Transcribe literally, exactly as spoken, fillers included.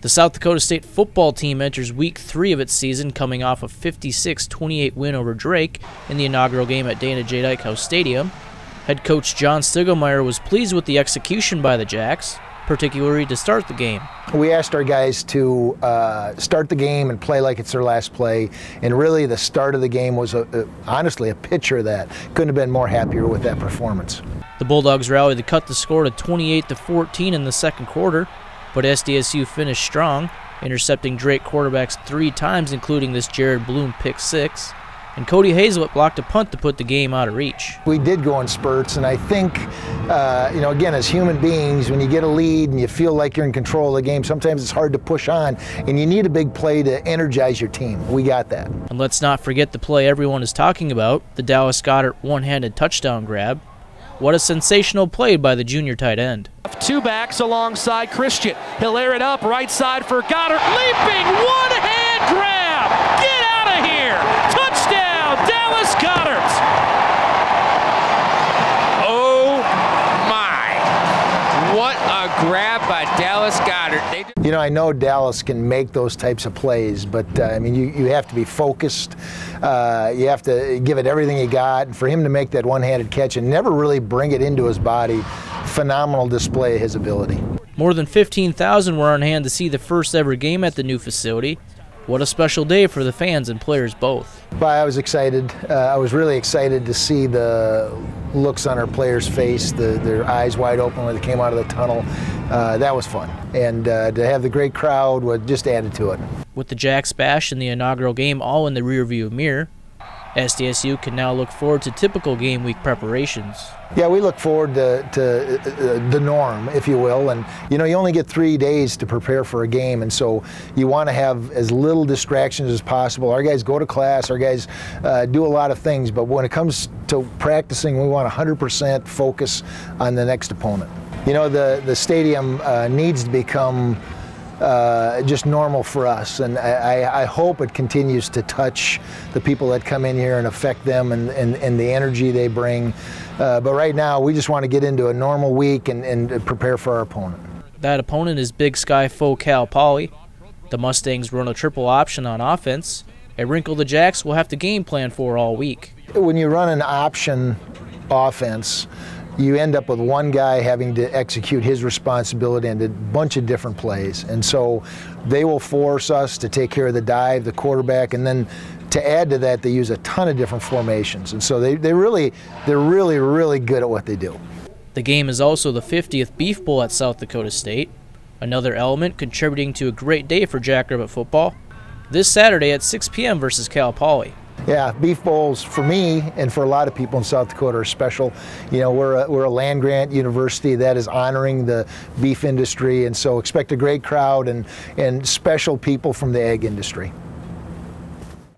The South Dakota State football team enters week three of its season coming off a fifty-six twenty-eight win over Drake in the inaugural game at Dana J Dykhouse Stadium. Head coach John Stiegelmeier was pleased with the execution by the Jacks, particularly to start the game. We asked our guys to uh, start the game and play like it's their last play, and really the start of the game was a, a, honestly a picture of that. Couldn't have been more happier with that performance. The Bulldogs rallied to cut the score to twenty-eight to fourteen in the second quarter, but S D S U finished strong, intercepting Drake quarterbacks three times, including this Jared Bloom pick six, and Cody Hazelett blocked a punt to put the game out of reach. We did go in spurts, and I think, uh, you know, again, as human beings, when you get a lead and you feel like you're in control of the game, sometimes it's hard to push on, and you need a big play to energize your team. We got that. And let's not forget the play everyone is talking about, the Dallas Goedert one-handed touchdown grab. What a sensational play by the junior tight end. Two backs alongside Christian. He'll air it up right side for Goedert. Leaping one-hand grab. Get out of here. Touchdown, Dallas Goedert. Oh my. What a grab by Dallas Goedert. They you know, I know Dallas can make those types of plays, but uh, I mean, you, you have to be focused. Uh, you have to give it everything you got. And for him to make that one-handed catch and never really bring it into his body, phenomenal display of his ability. More than fifteen thousand were on hand to see the first ever game at the new facility. What a special day for the fans and players both. But I was excited. Uh, I was really excited to see the looks on our players' face, the, their eyes wide open when they came out of the tunnel. Uh, that was fun. And uh, to have the great crowd would just added to it. With the Jacks bash and the inaugural game all in the rearview mirror, S D S U can now look forward to typical game week preparations. Yeah, we look forward to, to uh, the norm, if you will. And, you know, you only get three days to prepare for a game, and so you want to have as little distractions as possible. Our guys go to class, our guys uh, do a lot of things, but when it comes to practicing, we want one hundred percent focus on the next opponent. You know, the, the stadium uh, needs to become Uh, just normal for us, and I, I hope it continues to touch the people that come in here and affect them and, and, and the energy they bring. Uh, but right now, we just want to get into a normal week and, and prepare for our opponent. That opponent is Big Sky foe Cal Poly. The Mustangs run a triple option on offense, a wrinkle the Jacks will have to game plan for all week. When you run an option offense, you end up with one guy having to execute his responsibility and a bunch of different plays. And so they will force us to take care of the dive, the quarterback, and then to add to that, they use a ton of different formations. And so they, they really, they're really, really good at what they do. The game is also the fiftieth Beef Bowl at South Dakota State, another element contributing to a great day for Jackrabbit football, this Saturday at six p m versus Cal Poly. Yeah, Beef Bowls for me and for a lot of people in South Dakota are special. You know, we're a, we're a land-grant university that is honoring the beef industry, and so expect a great crowd and, and special people from the egg industry.